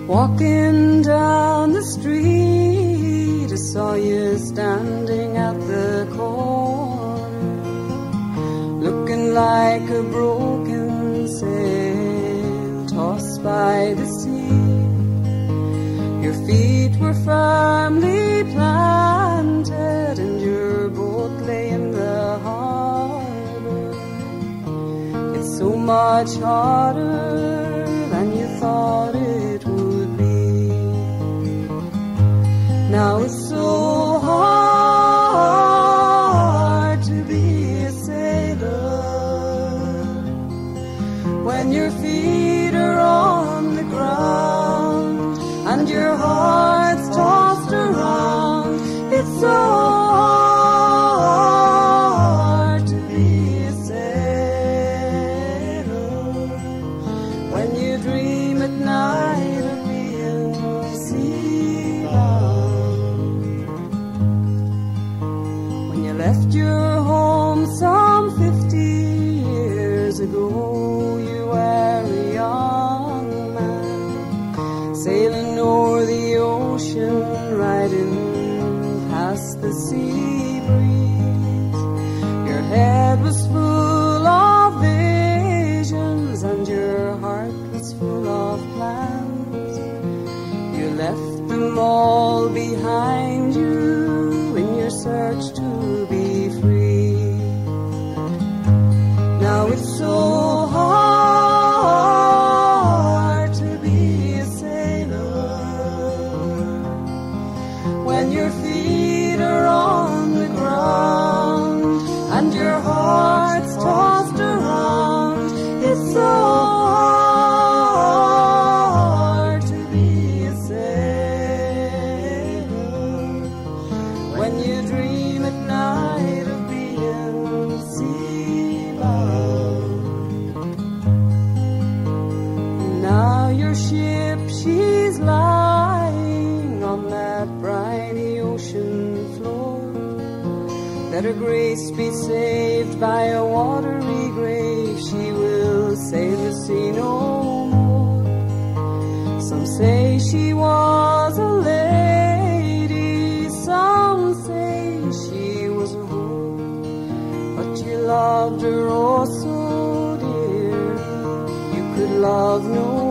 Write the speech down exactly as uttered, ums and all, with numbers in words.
Walking down the street, I saw you standing at the corner, looking like a broken sail tossed by the sea. Your feet were firmly planted and your boat lay in the harbor. It's so much harder than you thought it would be. Now it's so hard to be a sailor when your feet are on the ground and your heart's tossed around. It's so hard to be a sailor when you dream at night of being sea-bound. When you left your home some fifty years ago, you were a young man, sailing o'er the ocean, riding past the sea breeze. Your head was full of visions and your heart was full of plans. You left them all behind you in your search to be free. Now it's so hard to be a sailor when your feet are on the ground and your heart's tossed around. It's so hard to be a sailor when you dream at night of being sea-bound. Now your ship, she's lying on that briny ocean floor. Let her grace be saved by a watery grave. She will sail the sea no more. Some say she was a lady, some say she was a whore, but you loved her oh so dear, you could love no